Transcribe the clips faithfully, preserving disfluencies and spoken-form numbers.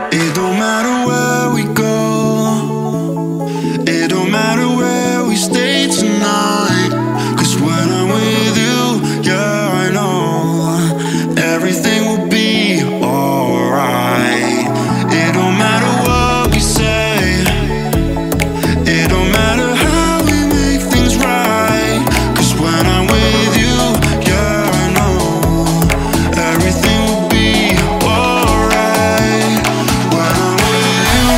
It don't matter where we go, it don't matter where we stay tonight. Cause when I'm with you, yeah, I know everything will be alright. It don't matter what we say, it don't matter how we make things right. Cause when I'm with you, yeah, I know everything will be alright. When I'm with you,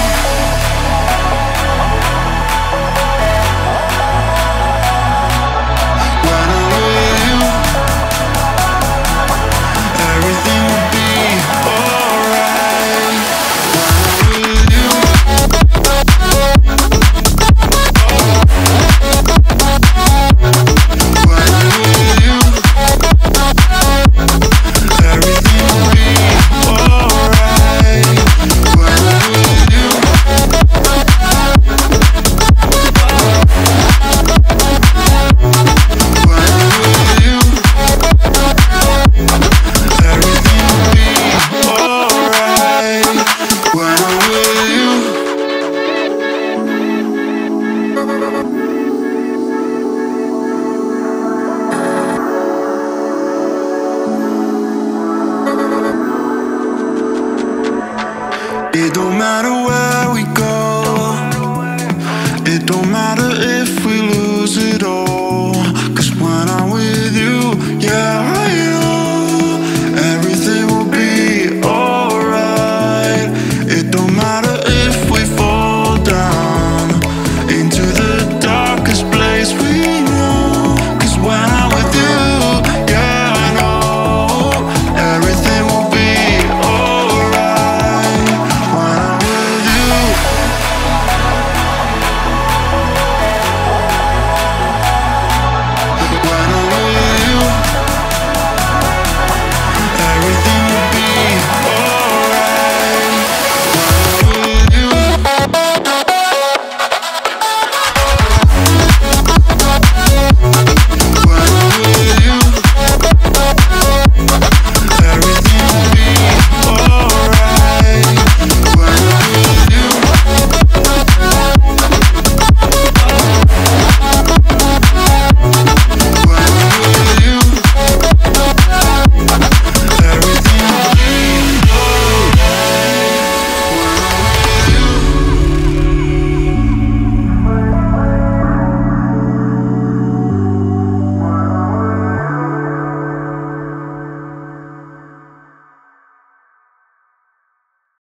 when I'm with you, everything will be alright. When I'm with you, when I'm with you, everything will be alright. When I'm with you, when I'm with you, everything will be alright. When I'm with you. It don't matter where we go.